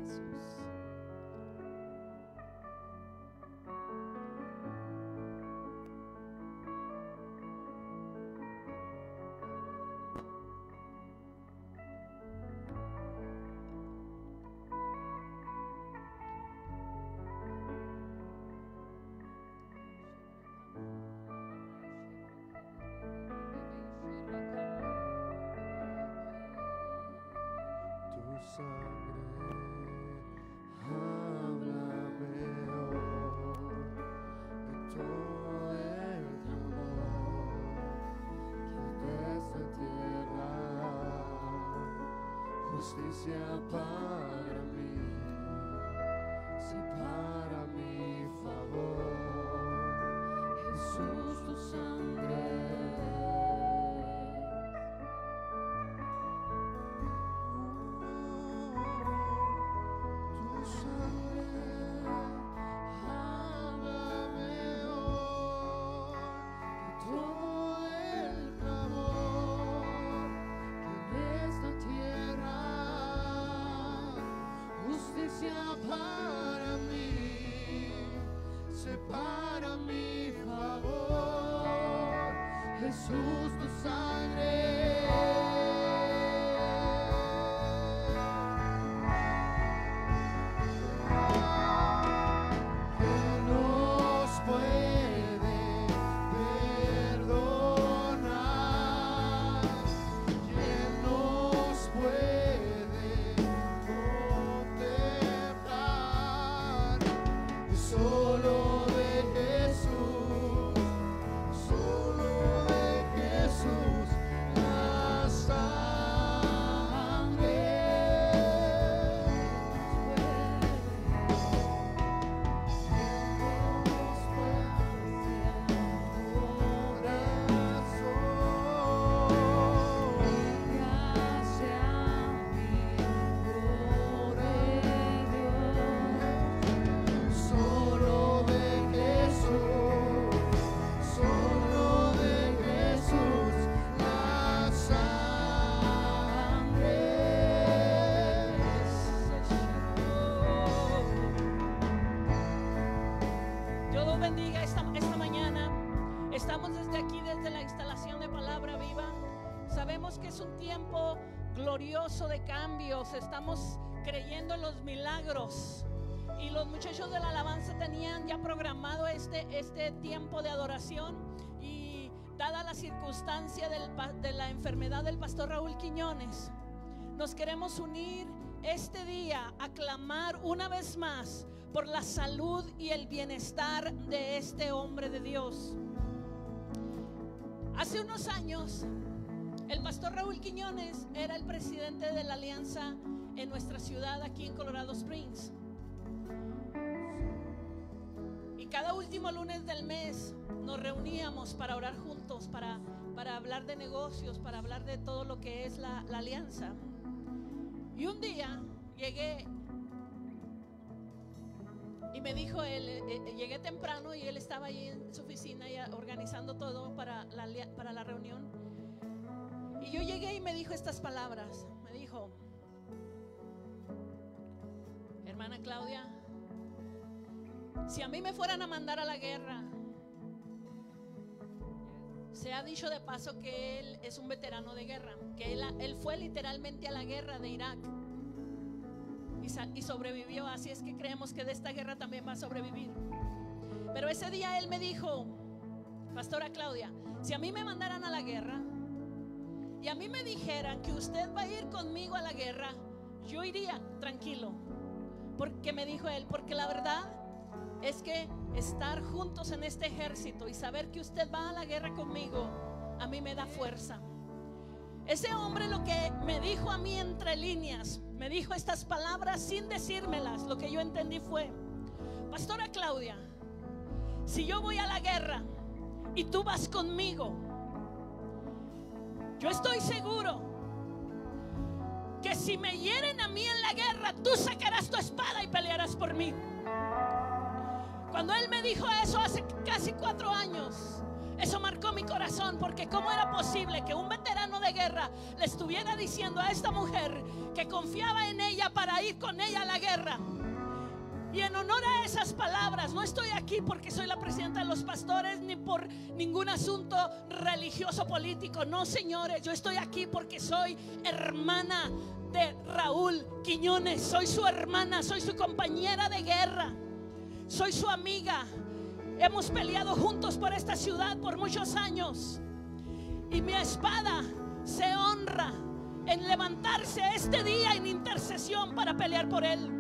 Justicia para mí, sí, para mi favor, Jesús, tu sangre. Tu sangre, háblame hoy de todo el clamor que en esta tierra. Justicia para mí, sé para mi favor, Jesús, tu sangre. Que nos puede perdonar, que nos puede solo de Jesús, solo de Jesús, la sangre. Nos puede corazón, gracias a mí, por Dios. Solo de Jesús, la sangre. Dios los bendiga esta mañana. Estamos desde aquí, desde la instalación de Palabra Viva. Sabemos que es un tiempo glorioso de cambios. Estamos creyendo en los milagros. Y los muchachos de la alabanza tenían ya programado este tiempo de adoración. Y dada la circunstancia de la enfermedad del pastor Raúl Quiñones, nos queremos unir este día a clamar una vez más por la salud y el bienestar de este hombre de Dios. Hace unos años, el pastor Raúl Quiñones era el presidente de la alianza en nuestra ciudad, aquí en Colorado Springs. Y cada último lunes del mes nos reuníamos para orar juntos, para hablar de negocios, para hablar de todo lo que es la alianza. Y un día llegué y me dijo él, llegué temprano y él estaba ahí en su oficina ya organizando todo para la reunión. Y yo llegué y me dijo estas palabras. Me dijo: hermana Claudia, si a mí me fueran a mandar a la guerra, se ha dicho de paso que él es un veterano de guerra, que él fue literalmente a la guerra de Irak y sobrevivió. Así es que creemos que de esta guerra también va a sobrevivir. Pero ese día él me dijo: pastora Claudia, si a mí me mandaran a la guerra y a mí me dijeran que usted va a ir conmigo a la guerra, yo iría tranquilo. Porque me dijo él, porque la verdad es que estar juntos en este ejército y saber que usted va a la guerra conmigo, a mí me da fuerza. Ese hombre lo que me dijo a mí entre líneas, me dijo estas palabras sin decírmelas. Lo que yo entendí fue: pastora Claudia, si yo voy a la guerra y tú vas conmigo, yo estoy seguro que si me hieren a mí en la guerra, tú sacarás tu espada y pelearás por mí. Cuando él me dijo eso hace casi 4 años, Eso marcó mi corazón, porque cómo era posible que un veterano de guerra le estuviera diciendo a esta mujer que confiaba en ella para ir con ella a la guerra. Y en honor a esas palabras, no estoy aquí porque soy la presidenta de los pastores ni por ningún asunto religioso político. No, señores, yo estoy aquí porque soy hermana de Raúl Quiñones. Soy su hermana, soy su compañera de guerra, soy su amiga. Hemos peleado juntos por esta ciudad por muchos años. Y mi espada se honra en levantarse este día en intercesión para pelear por él.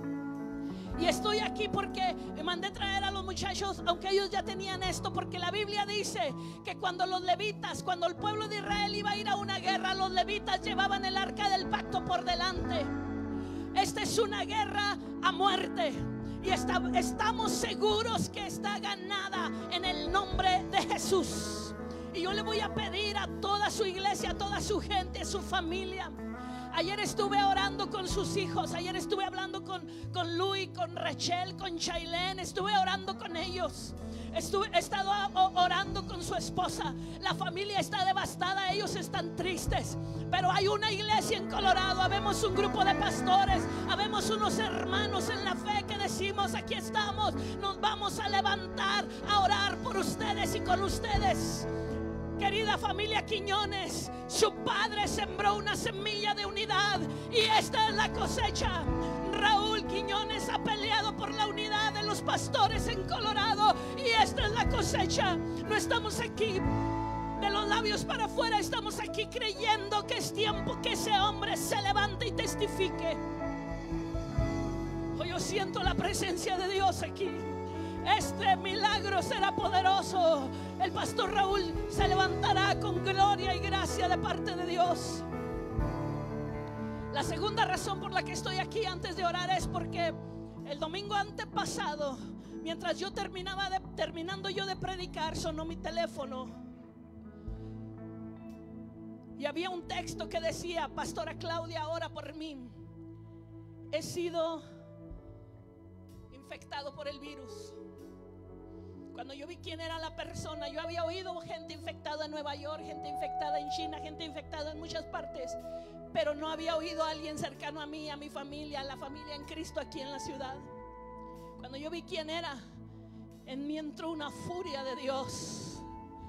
Y estoy aquí porque me mandé traer a los muchachos, aunque ellos ya tenían esto, porque la Biblia dice que cuando los levitas, cuando el pueblo de Israel iba a ir a una guerra, los levitas llevaban el arca del pacto por delante. Esta es una guerra a muerte y estamos seguros que está ganada en el nombre de Jesús. Y yo le voy a pedir a toda su iglesia, a toda su gente, a su familia. Ayer estuve orando con sus hijos. Ayer estuve hablando con Luis, con Rachel, con Shailene. Estuve orando con ellos. He estado orando con su esposa. La familia está devastada, ellos están tristes. Pero hay una iglesia en Colorado. Habemos un grupo de pastores. Habemos unos hermanos en la fe que decimos: aquí estamos, nos vamos a levantar a orar por ustedes y con ustedes. Querida familia Quiñones, su padre sembró una semilla de unidad y esta es la cosecha. Raúl Quiñones ha peleado por la unidad de los pastores en Colorado y esta es la cosecha. No estamos aquí de los labios para afuera, estamos aquí creyendo que es tiempo que ese hombre se levante y testifique. Hoy yo siento la presencia de Dios aquí. Este milagro será poderoso. El pastor Raúl se levantará con gloria y gracia de parte de Dios. La segunda razón por la que estoy aquí antes de orar es porque el domingo antepasado, mientras yo terminando yo de predicar, sonó mi teléfono y había un texto que decía: Pastora Claudia, ora por mí. He sido infectado por el virus. Cuando yo vi quién era la persona, yo había oído gente infectada en Nueva York, gente infectada en China, gente infectada en muchas partes, pero no había oído a alguien cercano a mí, a mi familia, a la familia en Cristo aquí en la ciudad. Cuando yo vi quién era, en mí entró una furia de Dios,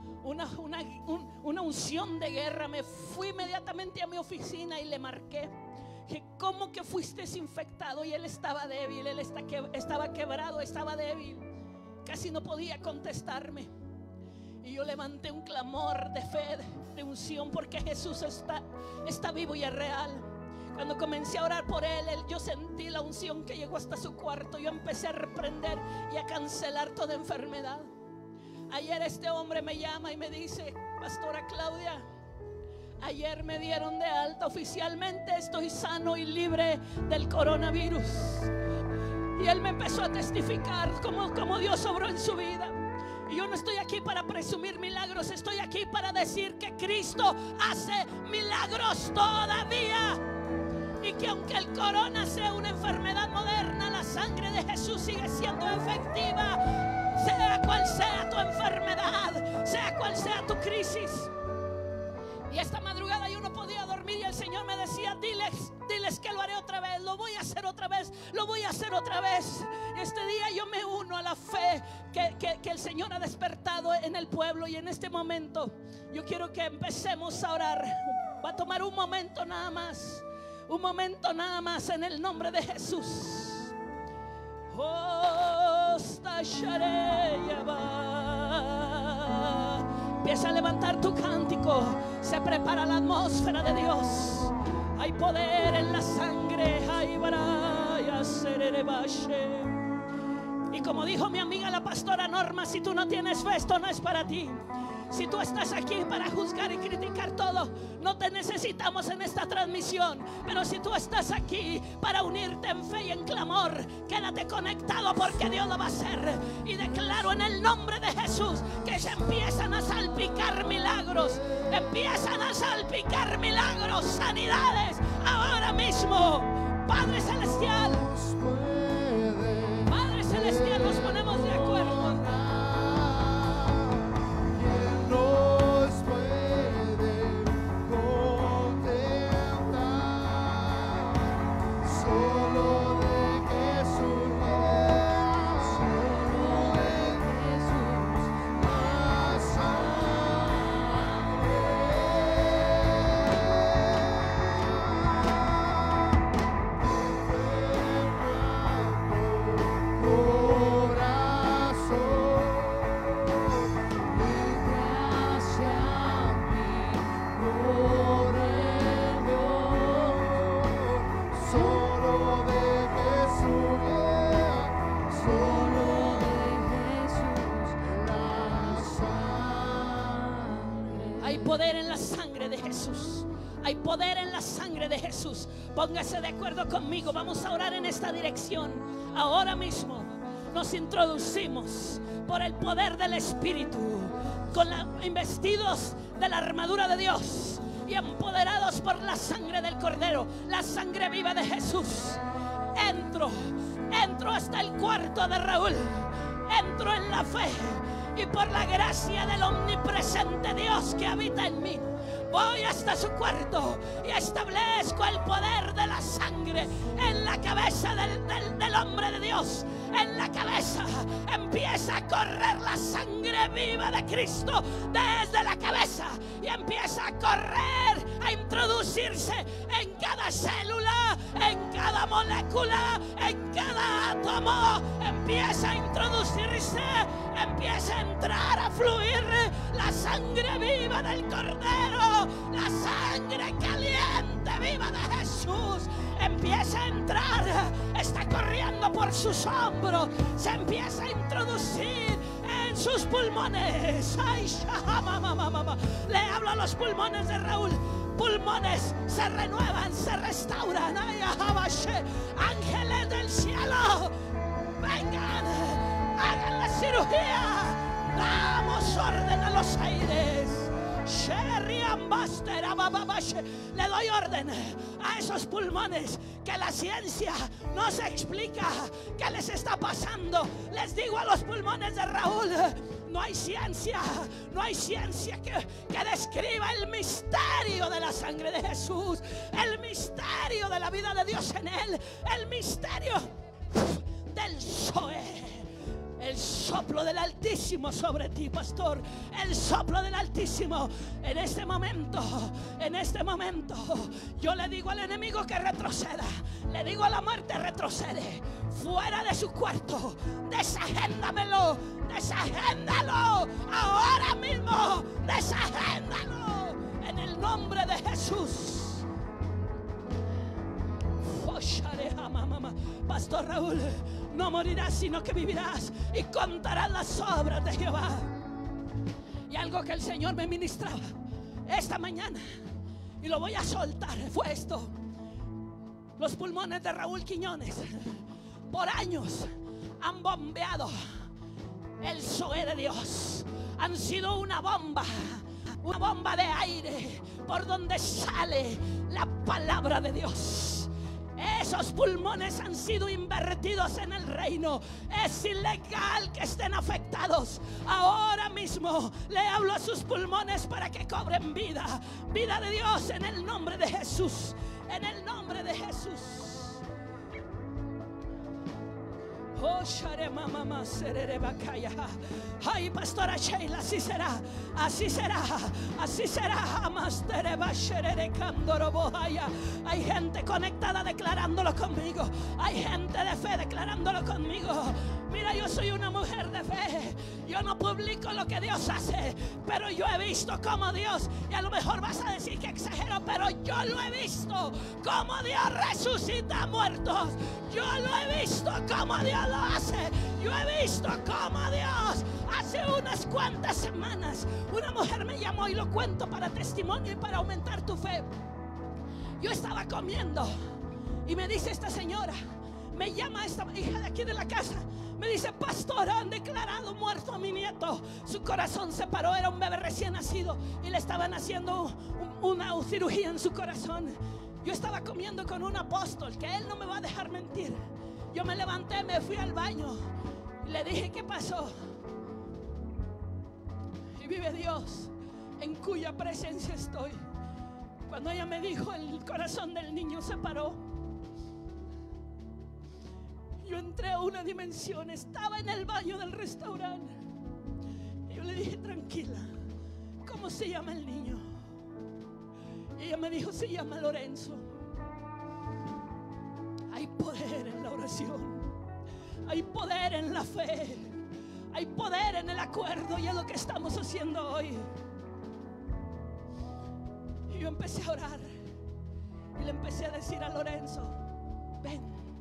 una unción de guerra. Me fui inmediatamente a mi oficina y le marqué que cómo que fuiste infectado. Y él estaba débil, él estaba quebrado, estaba débil, casi no podía contestarme. Y yo levanté un clamor de fe, de unción, porque Jesús está vivo y es real. Cuando comencé a orar por él, yo sentí la unción que llegó hasta su cuarto. Yo empecé a reprender y a cancelar toda enfermedad. Ayer este hombre me llama y me dice: Pastora Claudia, ayer me dieron de alta oficialmente, estoy sano y libre del coronavirus. Y él me empezó a testificar cómo Dios obró en su vida. Y yo no estoy aquí para presumir milagros, estoy aquí para decir que Cristo hace milagros todavía. Y que aunque el corona sea una enfermedad moderna, la sangre de Jesús sigue siendo efectiva. Sea cual sea tu enfermedad, sea cual sea tu crisis. Y esta madrugada yo no podía dormir y el Señor me decía: diles que lo haré otra vez, lo voy a hacer otra vez, lo voy a hacer otra vez. Este día yo me uno a la fe que el Señor ha despertado en el pueblo. Y en este momento yo quiero que empecemos a orar. Va a tomar un momento nada más, un momento nada más, en el nombre de Jesús. Empieza a levantar tu cántico. Se prepara la atmósfera de Dios. Hay poder en la sangre. Y como dijo mi amiga la pastora Norma, si tú no tienes fe, esto no es para ti. Si tú estás aquí para juzgar y criticar todo, no te necesitamos en esta transmisión. Pero si tú estás aquí para unirte en fe y en clamor, quédate conectado, porque Dios lo va a hacer. Y declaro en el nombre de Jesús que se empiezan a salpicar milagros. Empiezan a salpicar milagros, sanidades, ahora mismo. Padre Celestial, Padre Celestial, nos ponemos de acuerdo. Solo de Jesús, yeah. Solo de Jesús, la sangre. Hay poder en la sangre de Jesús. Hay poder en la sangre de Jesús. Póngase de acuerdo conmigo. Vamos a orar en esta dirección. Ahora mismo nos introducimos por el poder del Espíritu, investidos de la armadura de Dios y empoderados por la sangre del Cordero, la sangre viva de Jesús. Entro hasta el cuarto de Raúl. Entro en la fe y por la gracia del omnipresente Dios que habita en mí, voy hasta su cuarto y establezco el poder de la sangre en la cabeza del hombre de Dios. En la cabeza empieza a correr la sangre viva de Cristo desde la cabeza y empieza a correr, a introducirse en cada célula, en cada molécula, en cada átomo. Empieza a introducirse, empieza a entrar, a fluir la sangre viva del Cordero, la sangre caliente viva de Jesús. Empieza a entrar, está corriendo por sus hombros, se empieza a introducir en sus pulmones. Ay, le hablo a los pulmones de Raúl. Pulmones se renuevan, se restauran. Ay, ángeles del cielo, vengan, hagan la cirugía. Damos orden a los aires. Le doy orden a esos pulmones que la ciencia no se explica qué les está pasando. Les digo a los pulmones de Raúl: no hay ciencia que describa el misterio de la sangre de Jesús, el misterio de la vida de Dios en él, el misterio del Zoe. El soplo del Altísimo sobre ti, pastor. El soplo del Altísimo. En este momento, yo le digo al enemigo que retroceda. Le digo a la muerte: retrocede. Fuera de su cuarto. Desagéndamelo. Desagéndalo. Ahora mismo. Desagéndalo. En el nombre de Jesús. Pastor Raúl, no morirás, sino que vivirás y contarás las obras de Jehová. Y algo que el Señor me ministraba esta mañana, y lo voy a soltar, fue esto. Los pulmones de Raúl Quiñones por años han bombeado el Zoe de Dios. Han sido una bomba de aire por donde sale la palabra de Dios. Esos pulmones han sido invertidos en el reino. Es ilegal que estén afectados. Ahora mismo le hablo a sus pulmones para que cobren vida. Vida de Dios en el nombre de Jesús. En el nombre de Jesús. Oh, ay, pastora Sheila, así será, así será, así será. Hay gente conectada declarándolo conmigo. Hay gente de fe declarándolo conmigo. Mira, yo soy una mujer de fe. Yo no publico lo que Dios hace, pero yo he visto cómo Dios, y a lo mejor vas a decir que exagero, pero yo lo he visto, cómo Dios resucita muertos. Yo lo he visto cómo Dios lo hace. Yo he visto cómo Dios hace unas cuantas semanas una mujer me llamó, y lo cuento para testimonio y para aumentar tu fe. Yo estaba comiendo y me dice esta señora, me llama esta hija de aquí de la casa, me dice: pastora, han declarado muerto a mi nieto. Su corazón se paró, era un bebé recién nacido y le estaban haciendo una cirugía en su corazón. Yo estaba comiendo con un apóstol, que él no me va a dejar mentir. Yo me levanté, me fui al baño y le dije: ¿qué pasó? Y vive Dios en cuya presencia estoy. Cuando ella me dijo, el corazón del niño se paró. Yo entré a una dimensión, estaba en el baño del restaurante. Y yo le dije: tranquila, ¿cómo se llama el niño? Y ella me dijo: se llama Lorenzo. Hay poder en la oración, hay poder en la fe, hay poder en el acuerdo, y es lo que estamos haciendo hoy. Y yo empecé a orar y le empecé a decir a Lorenzo: ven,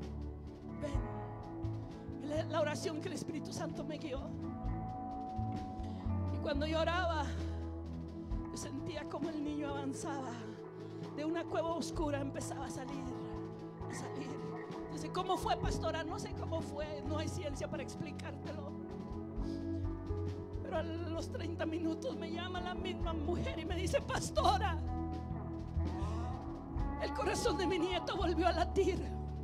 ven. La oración que el Espíritu Santo me guió. Y cuando yo oraba, yo sentía como el niño avanzaba de una cueva oscura, empezaba a salir. Entonces, ¿cómo fue, pastora? No sé cómo fue, no hay ciencia para explicártelo. Pero a los 30 minutos me llama la misma mujer y me dice: pastora, el corazón de mi nieto volvió a latir.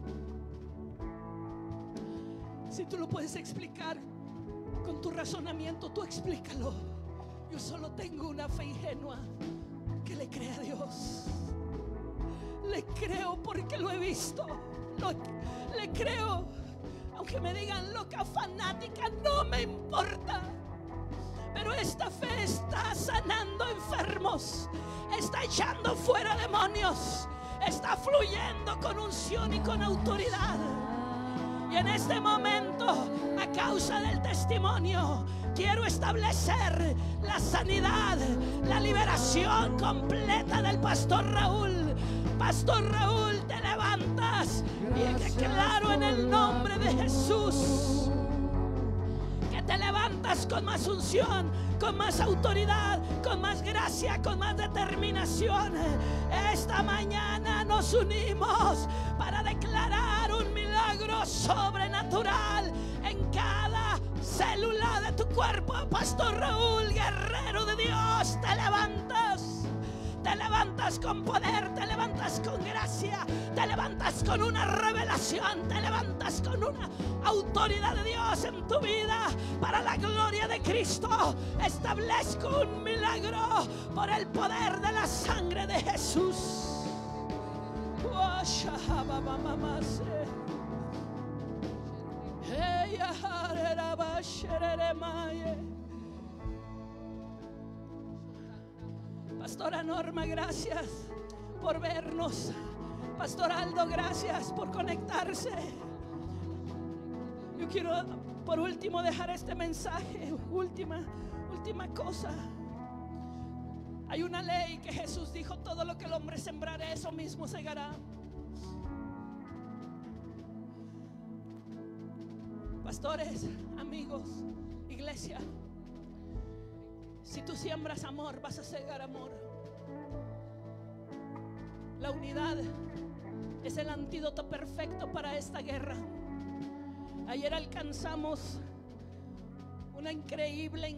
Si tú lo puedes explicar con tu razonamiento, tú explícalo. Yo solo tengo una fe ingenua que le cree a Dios. Le creo porque lo he visto. Le creo, aunque me digan loca, fanática, no me importa. Pero esta fe está sanando enfermos, está echando fuera demonios, está fluyendo con unción y con autoridad. Y en este momento, a causa del testimonio, quiero establecer la sanidad, la liberación completa del pastor Raúl. Pastor Raúl, te levantas y declaro en el nombre de Jesús que te levantas con más unción, con más autoridad, con más gracia, con más determinación. Esta mañana nos unimos para declarar un milagro sobrenatural en cada célula de tu cuerpo. Pastor Raúl, guerrero de Dios, te levantas. Te levantas con poder, te levantas con gracia, te levantas con una revelación, te levantas con una autoridad de Dios en tu vida. Para la gloria de Cristo, establezco un milagro por el poder de la sangre de Jesús. Pastora Norma, gracias por vernos. Pastor Aldo, gracias por conectarse. Yo quiero por último dejar este mensaje. Última cosa. Hay una ley que Jesús dijo: todo lo que el hombre sembrare, eso mismo segará. Pastores, amigos, iglesia, si tú siembras amor, vas a segar amor. La unidad es el antídoto perfecto para esta guerra. Ayer alcanzamos una increíble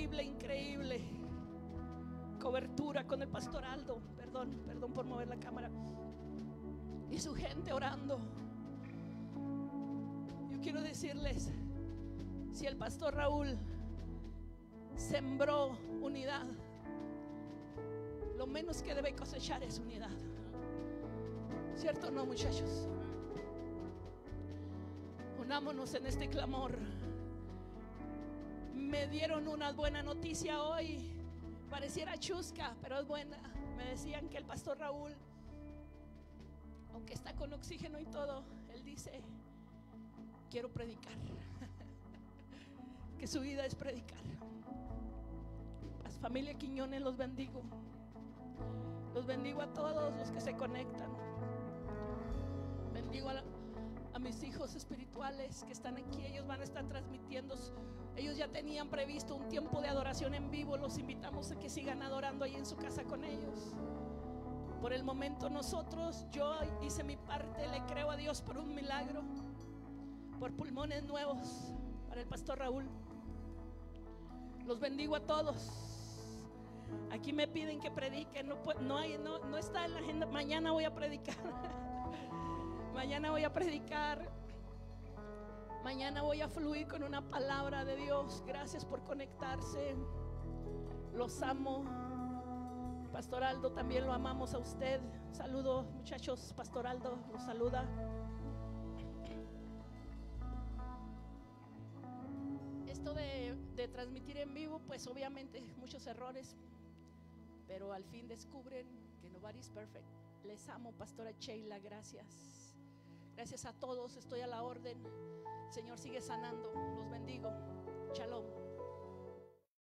cobertura con el pastor Aldo. Perdón por mover la cámara. Y su gente orando. Yo quiero decirles, si el pastor Raúl sembró unidad, lo menos que debe cosechar es unidad. ¿Cierto o no, muchachos? Unámonos en este clamor. Me dieron una buena noticia hoy. Pareciera chusca, pero es buena. Me decían que el pastor Raúl, aunque está con oxígeno y todo, él dice: quiero predicar. Que su vida es predicar. Familia Quiñones, los bendigo. Los bendigo a todos los que se conectan. Bendigo a mis hijos espirituales que están aquí. Ellos van a estar transmitiendo. Ellos ya tenían previsto un tiempo de adoración en vivo. Los invitamos a que sigan adorando ahí en su casa con ellos. Por el momento nosotros, yo hice mi parte. Le creo a Dios por un milagro, por pulmones nuevos para el pastor Raúl. Los bendigo a todos. Aquí me piden que predique, no está en la agenda. Mañana voy a predicar. Mañana voy a predicar. Mañana voy a fluir con una palabra de Dios. Gracias por conectarse. Los amo. Pastor Aldo, también lo amamos a usted. Saludos, muchachos. Pastor Aldo los saluda. Esto de transmitir en vivo, pues obviamente muchos errores, pero al fin descubren que nobody's perfect. Les amo, pastora Sheila, gracias. Gracias a todos, estoy a la orden. El Señor sigue sanando. Los bendigo. Shalom.